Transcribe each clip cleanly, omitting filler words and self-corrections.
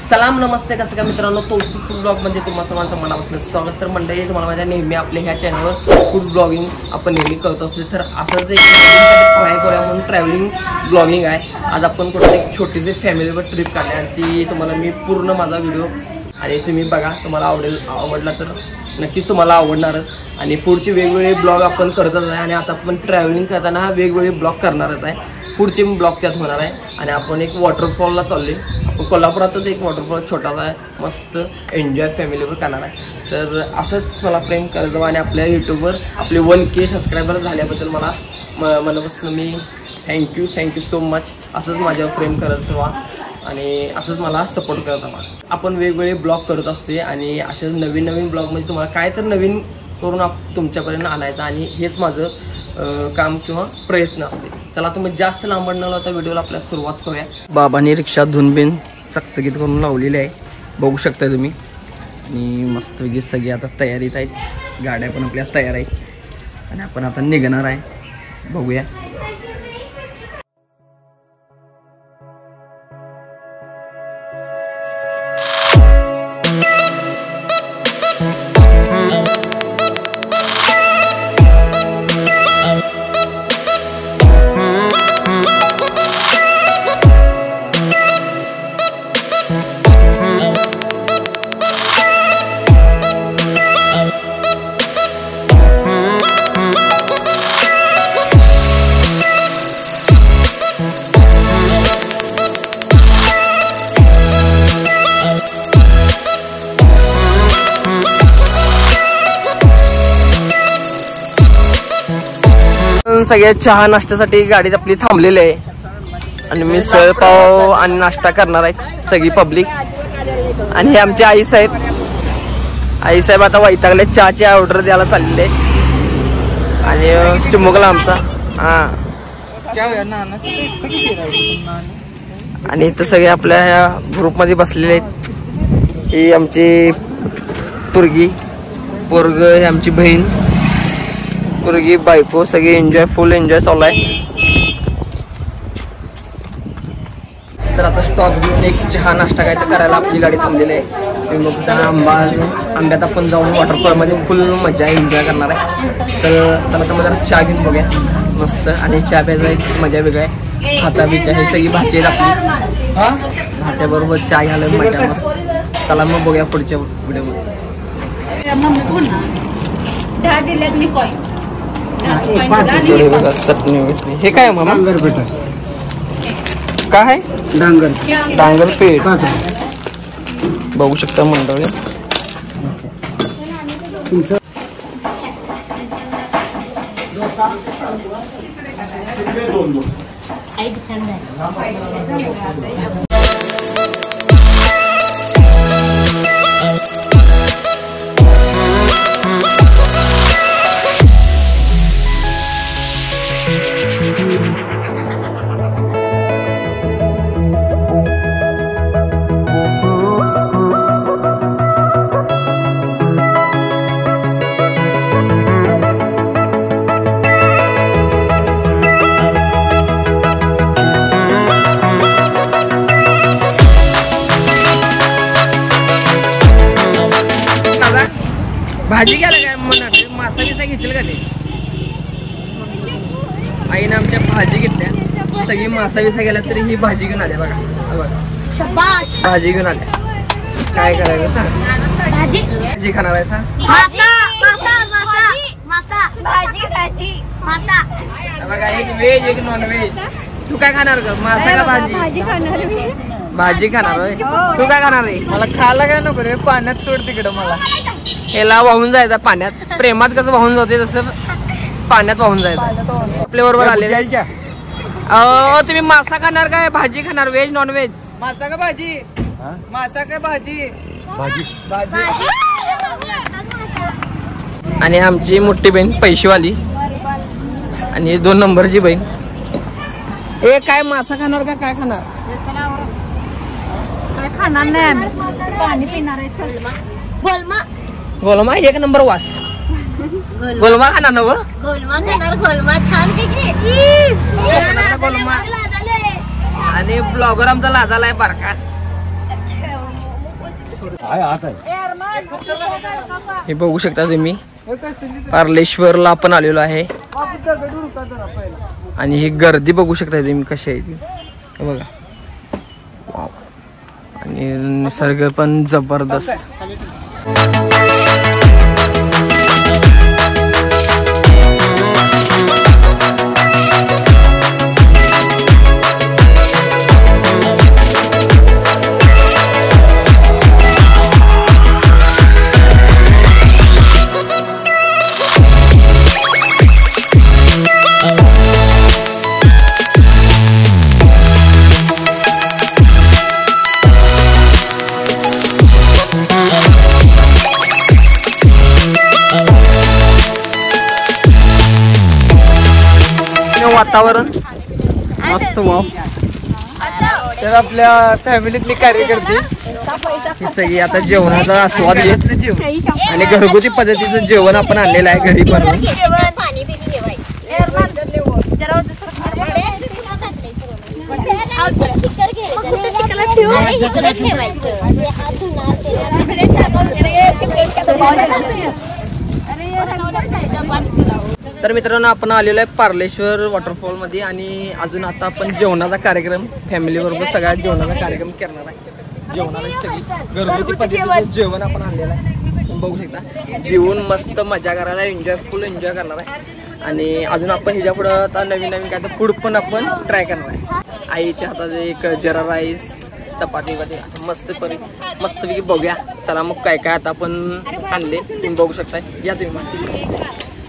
सलाम नमस्ते कसं काय मित्रांनो, तौसिफ फूड ब्लॉग म्हणजे तुम्हा सर्वांचं मनापासून स्वागत. तर मंडळी तुम्हाला माझ्या नेहमी आपल्या ह्या चॅनलवर फूड ब्लॉगिंग आपण नेहमी करत असतो. तर असंच एक ट्राय करूया म्हणून ट्रॅव्हलिंग ब्लॉगिंग आहे. आज आपण कुठे एक छोटीशी फॅमिलीवर ट्रिप काढली आणि ती तुम्हाला मी पूर्ण माझा व्हिडिओ आणि तुम्ही बघा, तुम्हाला आवडला तर नक्कीच तुम्हाला आवडणारच. आणि पुढचे वेगवेगळे ब्लॉग आपण करतच आहे आणि आता आपण ट्रॅव्हलिंग करताना हा वेगवेगळे ब्लॉग करणारच आहे. पुढचे ब्लॉग त्यात होणार आहे. आणि आपण एक वॉटरफॉलला चाललो आहे. आपण कोल्हापुरातच एक वॉटरफॉल छोटासा आहे, मस्त एन्जॉय फॅमिलीवर करणार आहे. तर असंच मला प्रेम करत जावं आणि आपल्या यूट्यूबवर आपले 1K सबस्क्रायबर झाल्याबद्दल मला मनापासून मी थँक्यू सो मच. असंच माझ्यावर प्रेम करत राहा आणि असंच मला सपोर्ट करत राहा. आपण वेगवेगळे ब्लॉग करत असते आणि असेच नवीन ब्लॉग म्हणजे तुम्हाला काय तर नवीन करून तुमच्यापर्यंत आणायचं आणि हेच माझं काम किंवा प्रयत्न असते. चला तुम्ही जास्त लांबड न लावता व्हिडिओला आपल्याला सुरुवात करूया. बाबांनी रिक्षा धुनबिन चकचकीत करून लावलेली आहे, बघू शकता तुम्ही. आणि मस्तपैकी सगळी आता तयारीत आहेत, गाड्या पण आपल्या तयार आहेत आणि आपण आता निघणार आहे. बघूया. सगळ्या चहा नाश्त्यासाठी गाडीत आपली थांबलेली आहे आणि मिसळ पाव आणि नाश्ता करणार आहे सगळी पब्लिक. आणि हे आमचे आई साहेब आता वैतागले, चहाची ऑर्डर द्यायला चाललेले आणि चिमुकला आमचा आणि इथं सगळे आपल्या ह्या ग्रुपमध्ये बसलेले आहेत. ही आमची पोरग, हे आमची बहीण, पोरगी, बायको, सगळे फुल एन्जॉय चालू आहे. तर आता स्टॉप घेऊन एक चहा नाश्ता काय तर करायला आपली गाडी थांबलेली आहे. मग आंब्यात आपण जाऊन वॉटरफॉलमध्ये फुल मजा एन्जॉय करणार आहे. तर त्याला तर जरा चहा घेऊन बघूया मस्त. आणि चहा प्यायचा एक मजा वेगळा आहे. हाता बिचा हे सगळी भाजी आहेत आपली, भाज्याबरोबर चहा घ्यायला मजा मस्त. त्याला मग बघूया पुढच्या व्हिडिओमध्ये. चटणी हे काय मामा? काय आहे? डांगर पेठ बघू शकता मंडळी. भाजी घ्यायला काय म्हणणार, मासा बिसा घेशील का ते? आईने आमच्या भाजी घेतल्या, सगळी मासा बिसा गेल्या तरी ही भाजी घेऊन आल्या. बघा भाजी घेऊन आल्या. काय करायचं सांग? भाजी खाणार आहे सांग? व्हेज एक नॉन व्हेज. तू काय खाणार ग, मासा का भाजी? भाजी खाणार होय. तू काय खाणार आहे? मला खायला काय नको रे, पाण्यात सोड तिकडं. मला ह्याला वाहून जायचं पाण्यात. प्रेमात कसं वाहून जाते तसं पाण्यात वाहून जायचं. आपल्या बरोबर आलेले. तुम्ही मासा खाणार काय भाजी खाणार? Veg non veg? मासा का भाजी? मासा का भाजी? आणि आमची मोठी बहीण पैशीवाली आणि 2 नंबरची बहीण. ए काय मासा खाणार का काय खाणार? काय खाणार नाही आम्ही, पाणी पिणार आहे. गोलमा 1 नंबर वास. गोलमा खाणार ना? गोलमा छान गोलमा आणि ब्लॉगर आमचा लाजालाय बारका. हे बघू शकता तुम्ही पार्लेश्वरला आपण आलेलो आहे आणि ही गर्दी बघू शकता तुम्ही कशी आहे ती हे बघा. वाव. आणि निसर्ग पण जबरदस्त. वातावरण मस्त. वाव. तर आपल्या फॅमिलीतली कार्यकर्ते ही सगळी आता जेवणाचा आस्वाद घेत आणि घरगुती पद्धतीचं जेवण आपण आणलेलं आहे घरी बनवून. तर मित्रांनो आपण आलेलो आहे पार्लेश्वर वॉटरफॉल मध्ये आणि अजून आता आपण जेवणाचा कार्यक्रम फॅमिली बरोबर सगळ्या जेवणाचा कार्यक्रम करणार आहे. जेवणाला सगळी घरगुती पद्धतीचं जेवण आपण आणलेलं आहे बघू शकता. जेवून मस्त मजा करायला फुल एन्जॉय करणार आहे. आणि अजून आपण ह्याच्या पुढं आता नवीन नवीन काय तर फूड पण आपण ट्राय करणार आहे. आईच्या हाताचे एक जिरा राईस चपाती वगैरे मस्तपैकी बघूया. चला मग काय काय आता आपण आणले तुम्ही बघू शकता. या तुम्ही मस्त.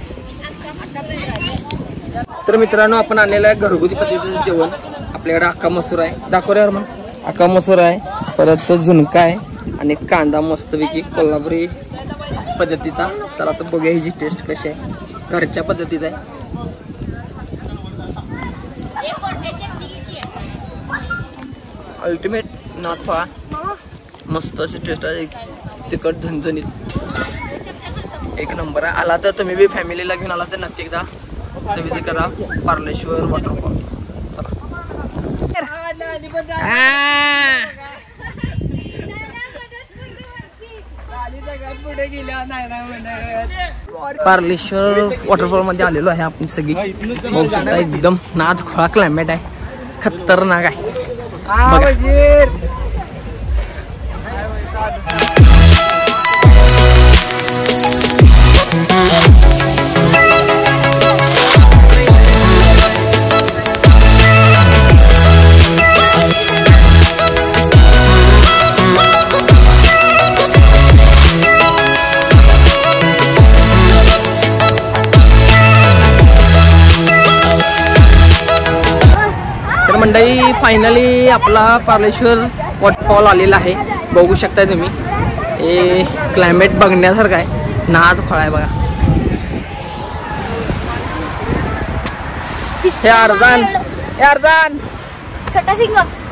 तर मित्रांनो आपण आणलेलं आहे घरगुती पद्धतीचं जेवण. आपल्याकडे अख्खा मसूर आहे दाखव रे मग. अख्खा मसूर आहे परत झुणका आहे आणि कांदा मस्तपैकी कोल्हापुरी पद्धतीचा. तर आता बघूया ह्याची टेस्ट कशी आहे. घरच्या पद्धतीचा आहे. अल्टिमेट नाथ फळा मस्त अशी टेस्ट आहे. तिखट झणझणीत एक नंबर आहे. आला तर तुम्ही बी फॅमिलीला घेऊन आला तर नक्की एकदा विजिट करा पार्लेश्वर वॉटरफॉल. चला. पार्लेश्वर वॉटरफॉल मध्ये आलेलो आहे आपण सगळी बघू शकता. एकदम नाद खोळा क्लायमेट आहे. खतरनाक आहे बघा. मंडळी फायनली आपला पार्लेश्वर वॉटरफॉल आलेला आहे बघू शकता तुम्ही. हे क्लायमेट बघण्यासारखं आहे. नाद खोळा आहे बघा. हे अर्जान छोटा सिंग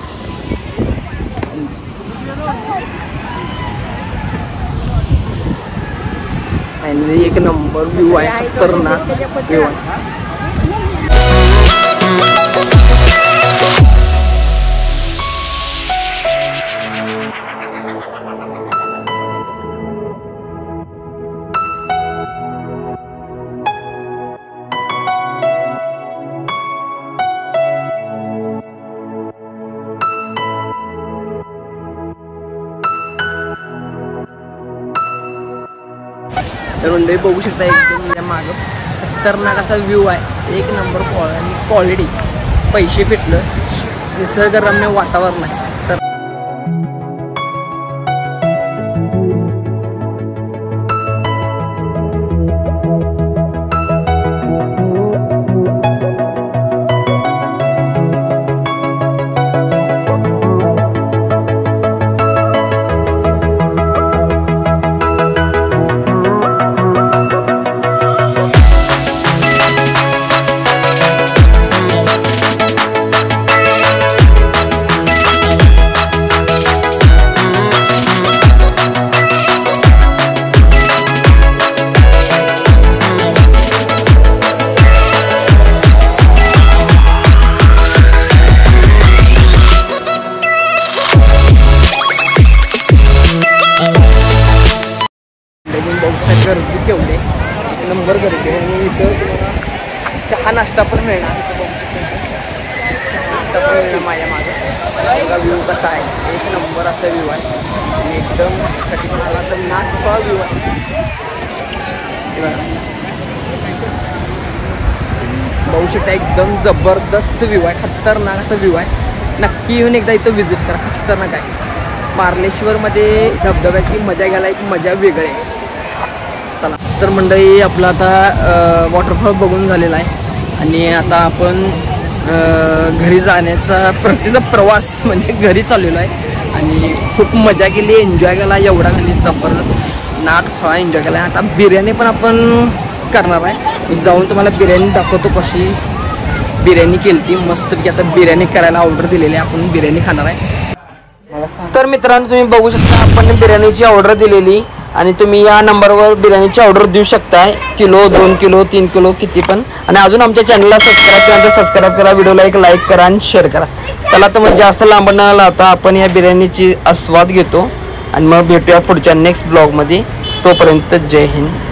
फायनली एक नंबर व्ह्यू आहे. खतरनाक व्ह्यू आहे. तर मंडळी बघू शकता एकदम या मागं खतरनाक असा व्ह्यू आहे. एक नंबर क्वालिटी पैसे फिटलं निसर्गरम्य वातावरण आहे. तर हा नाश्ता पण मिळणार नाश्ता पण मिळणार माझ्या मागं बघा व्ह्यू कसा आहे एक नंबर असा व्ह्यू आहे आणि एकदम कधी पण आला तर नाचफा व्ह्यू आहे बघू शकता एकदम जबरदस्त व्ह्यू आहे खतरनाक असा व्ह्यू आहे नक्की येऊन एकदा इथं व्हिजिट करा खतरनाक आहे मार्लेश्वरमध्ये धबधब्याची मजा घ्यायला एक मजा वेगळी आहे चला तर मंडळी आपला आता वॉटरफॉल बघून झालेला आहे आणि आता आपण घरी जाण्याचा परतीचा प्रवास म्हणजे घरी चाललेलो आहे आणि खूप मजा केली एन्जॉय केला एवढा खाली जबरदस्त नाद फळा एन्जॉय केला आता बिर्याणी पण आपण करणार आहे मी जाऊन तुम्हाला बिर्याणी दाखवतो कशी बिर्याणी केली ती मस्तपैकी आता बिर्याणी करायला ऑर्डर दिलेली आहे आपण बिर्याणी खाणार आहे तर मित्रांनो तुम्ही बघू शकता आपण बिर्याणीची ऑर्डर दिलेली आणि तुम्ही या नंबरवर बिर्याणीची ऑर्डर देऊ शकताय किलो 2 किलो 3 किलो किती पण आणि अजून आमच्या चॅनलला सबस्क्राईब करा व्हिडिओला एक लाईक करा आणि शेअर करा चला तर मग जास्त लांब न लावता आपण या बिर्याणीची आस्वाद घेतो आणि मग भेटूया पुढच्या नेक्स्ट ब्लॉगमध्ये तोपर्यंत जय हिंद